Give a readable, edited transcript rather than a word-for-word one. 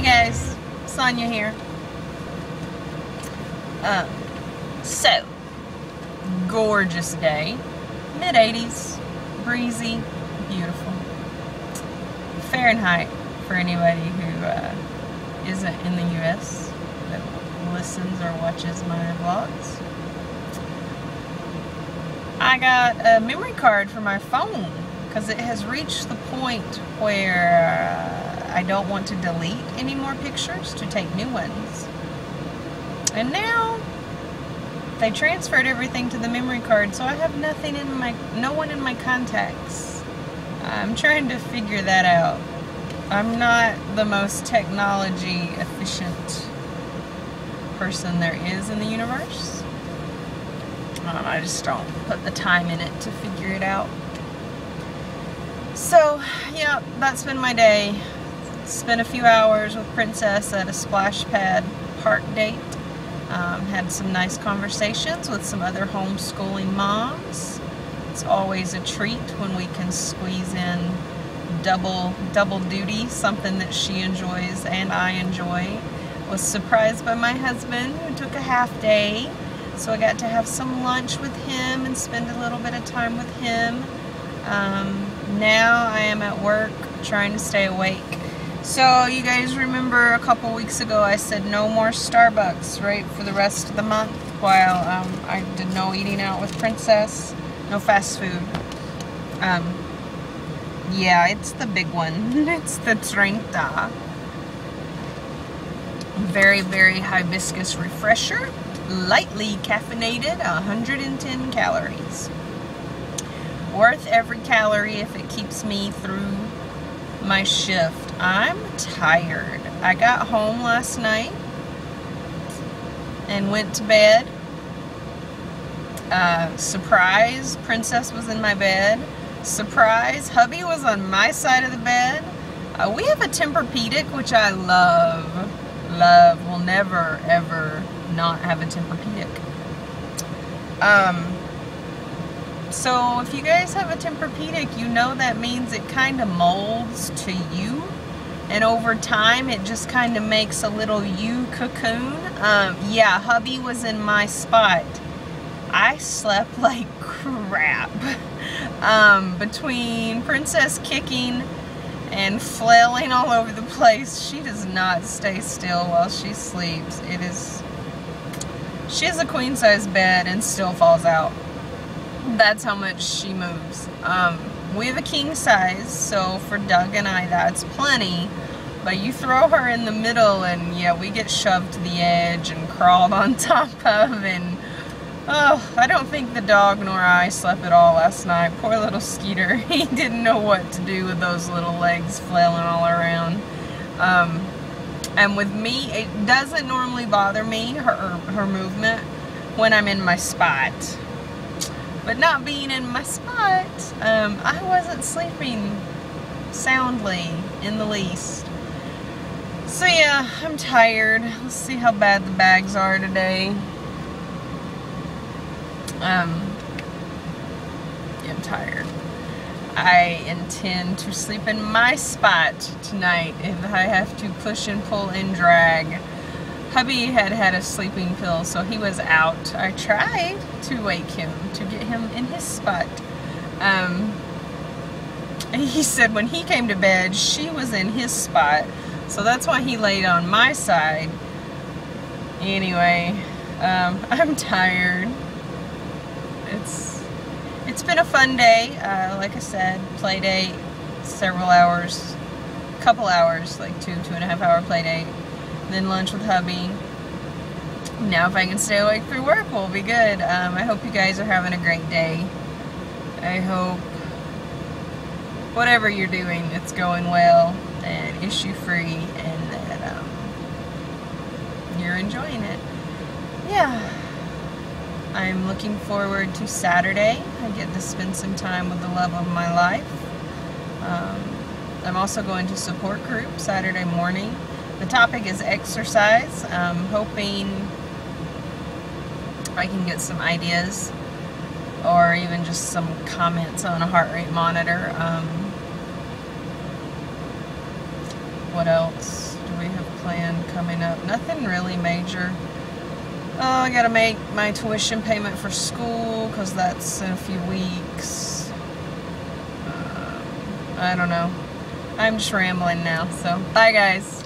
guys, Sonia here. So, gorgeous day, mid-80s, breezy, beautiful. Fahrenheit for anybody who isn't in the U.S. that listens or watches my vlogs. I got a memory card for my phone because it has reached the point where I don't want to delete any more pictures to take new ones. And now they transferred everything to the memory card, so I have no one in my contacts. I'm trying to figure that out. I'm not the most technology efficient person there is in the universe. I just don't put the time in it to figure it out. So, yeah, that's been my day. Spent a few hours with Princess at a splash pad park date. Had some nice conversations with some other homeschooling moms. It's always a treat when we can squeeze in double duty, something that she enjoys and I enjoy. Was surprised by my husband who took a half day, so I got to have some lunch with him and spend a little bit of time with him. Now I am at work trying to stay awake. So you guys remember a couple weeks ago I said no more Starbucks, right, for the rest of the month while I did no eating out with Princess, no fast food. Yeah, it's the big one. It's the 30. Very, very hibiscus refresher, lightly caffeinated, 110 calories. Worth every calorie if it keeps me through my shift. I'm tired. I got home last night and went to bed. Surprise, Princess was in my bed. Surprise, hubby was on my side of the bed. We have a Tempur-Pedic, which I love. Will never ever not have a Tempur-Pedic. So if you guys have a Tempur-Pedic, you know that means it kind of molds to you, and over time it just kind of makes a little you cocoon. Yeah, hubby was in my spot. I slept like crap. Between Princess kicking and flailing all over the place, she does not stay still while she sleeps. She has a queen size bed and still falls out. That's how much she moves. We have a king size, so for Doug and I that's plenty, but you throw her in the middle and yeah, we get shoved to the edge and crawled on top of, and oh, I don't think the dog nor I slept at all last night. Poor little Skeeter. He didn't know what to do with those little legs flailing all around. And with me, it doesn't normally bother me, her movement, when I'm in my spot. But not being in my spot, I wasn't sleeping soundly in the least. So yeah, I'm tired. Let's see how bad the bags are today. I'm tired. I intend to sleep in my spot tonight if I have to push and pull and drag. Hubby had a sleeping pill, so he was out. I tried to wake him, to get him in his spot. He said when he came to bed, she was in his spot, so that's why he laid on my side. Anyway, I'm tired. It's been a fun day. Like I said, play date, several hours, couple hours, like 2.5 hour play date. Then lunch with hubby. Now if I can stay awake through work, we'll be good. I hope you guys are having a great day. I hope whatever you're doing, it's going well and issue free, and that you're enjoying it. Yeah. I'm looking forward to Saturday. I get to spend some time with the love of my life. I'm also going to support group Saturday morning. The topic is exercise. I'm hoping I can get some ideas or even just some comments on a heart rate monitor. What else do we have planned coming up. Nothing really major. Oh, I gotta make my tuition payment for school because that's in a few weeks. I don't know. I'm just rambling now, so bye guys.